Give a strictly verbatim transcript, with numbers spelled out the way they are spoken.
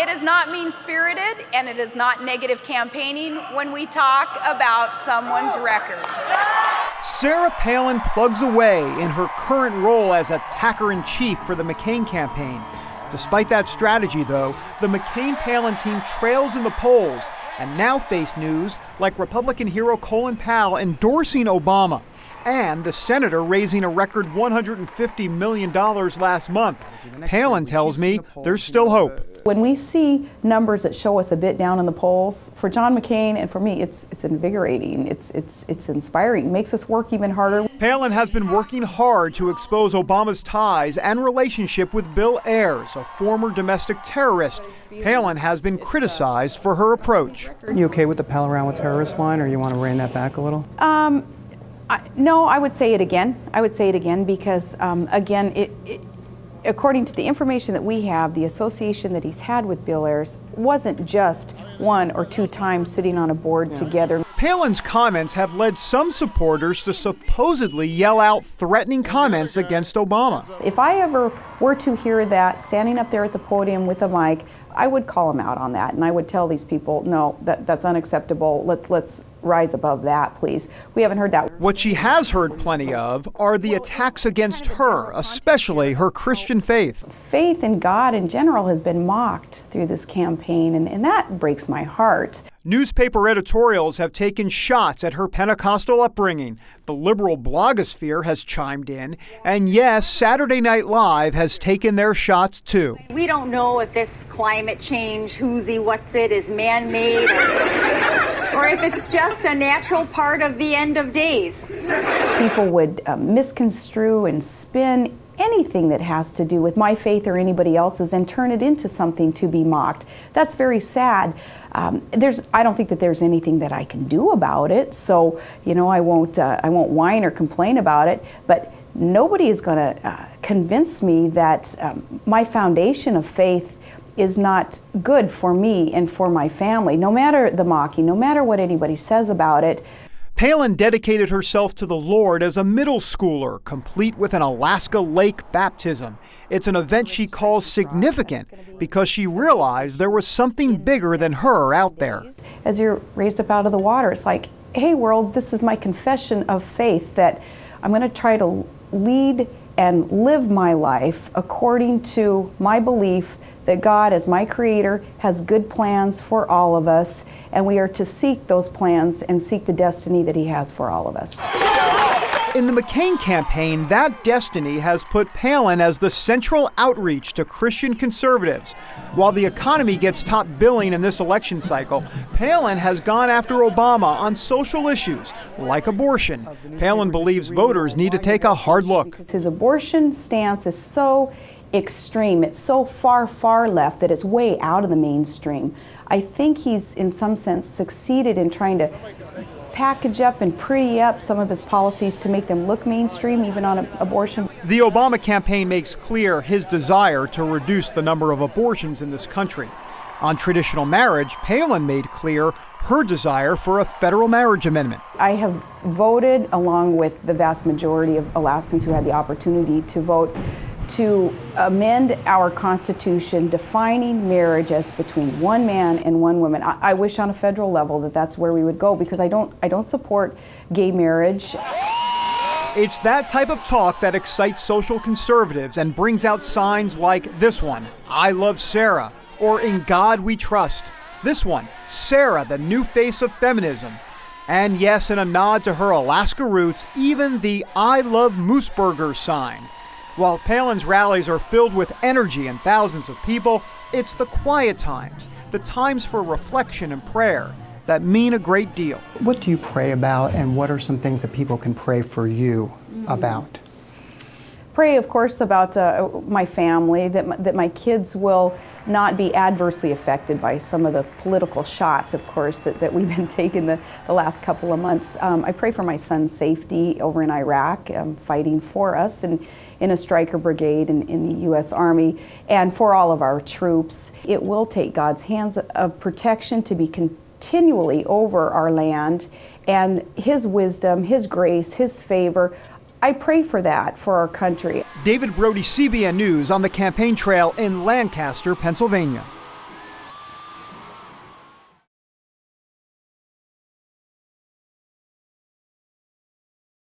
It is not mean-spirited, and it is not negative campaigning when we talk about someone's record. Sarah Palin plugs away in her current role as attacker-in-chief for the McCain campaign. Despite that strategy, though, the McCain-Palin team trails in the polls and now face news like Republican hero Colin Powell endorsing Obama and the senator raising a record one hundred fifty million dollars last month. Palin tells me there's still hope. When we see numbers that show us a bit down in the polls, for John McCain and for me, it's it's invigorating, it's it's it's inspiring, it makes us work even harder. Palin has been working hard to expose Obama's ties and relationship with Bill Ayers, a former domestic terrorist. Palin has been criticized for her approach. Are you okay with the pal around with terrorists line, or you want to rein that back a little? Um, I, no, I would say it again. I would say it again because, um, again, it, it according to the information that we have, the association that he's had with Bill Ayers wasn't just one or two times sitting on a board yeah. together. Palin's comments have led some supporters to supposedly yell out threatening comments against Obama. If I ever were to hear that standing up there at the podium with a mic, I would call him out on that, and I would tell these people, no, that, that's unacceptable. Let, let's rise above that, please. We haven't heard that. What she has heard plenty of are the attacks against her, especially her Christian faith. Faith in God in general has been mocked through this campaign, and, and that breaks my heart. Newspaper editorials have taken shots at her Pentecostal upbringing. The liberal blogosphere has chimed in. And yes, Saturday Night Live has taken their shots too. We don't know if this climate change, whoozy what's it, is man-made or, or if it's just a natural part of the end of days. People would uh, misconstrue and spin anything that has to do with my faith or anybody else's and turn it into something to be mocked. That's very sad. Um, there's, I don't think that there's anything that I can do about it. So, you know, I won't, uh, I won't whine or complain about it. But nobody is going to uh, convince me that um, my foundation of faith is not good for me and for my family. No matter the mocking, no matter what anybody says about it. Palin dedicated herself to the Lord as a middle schooler, complete with an Alaska Lake baptism. It's an event she calls significant because she realized there was something bigger than her out there. As you're raised up out of the water, it's like, hey world, this is my confession of faith that I'm going to try to lead and live my life according to my belief that God, as my creator, has good plans for all of us, and we are to seek those plans and seek the destiny that he has for all of us. In the McCain campaign, that destiny has put Palin as the central outreach to Christian conservatives. While the economy gets top billing in this election cycle, Palin has gone after Obama on social issues like abortion. Palin believes voters need to take a hard look. His abortion stance is so extreme. It's so far, far left that it's way out of the mainstream. I think he's, in some sense, succeeded in trying to package up and pretty up some of his policies to make them look mainstream, even on abortion. The Obama campaign makes clear his desire to reduce the number of abortions in this country. On traditional marriage, Palin made clear her desire for a federal marriage amendment. I have voted, along with the vast majority of Alaskans who had the opportunity to vote, to amend our Constitution defining marriage as between one man and one woman. I, I wish on a federal level that that's where we would go, because I don't, I don't support gay marriage. It's that type of talk that excites social conservatives and brings out signs like this one, I love Sarah, or In God We Trust. This one, Sarah, the new face of feminism. And yes, in a nod to her Alaska roots, even the I love Mooseburger sign. While Palin's rallies are filled with energy and thousands of people, it's the quiet times, the times for reflection and prayer, that mean a great deal. What do you pray about, and what are some things that people can pray for you mm-hmm. about? Pray, of course, about uh, my family, that my, that my kids will not be adversely affected by some of the political shots, of course, that, that we've been taking the, the last couple of months. Um, I pray for my son's safety over in Iraq, um, fighting for us, and in a striker brigade in, in the U S Army, and for all of our troops. It will take God's hands of protection to be continually over our land, and His wisdom, His grace, His favor. I pray for that for our country. David Brody, C B N News, on the campaign trail in Lancaster, Pennsylvania.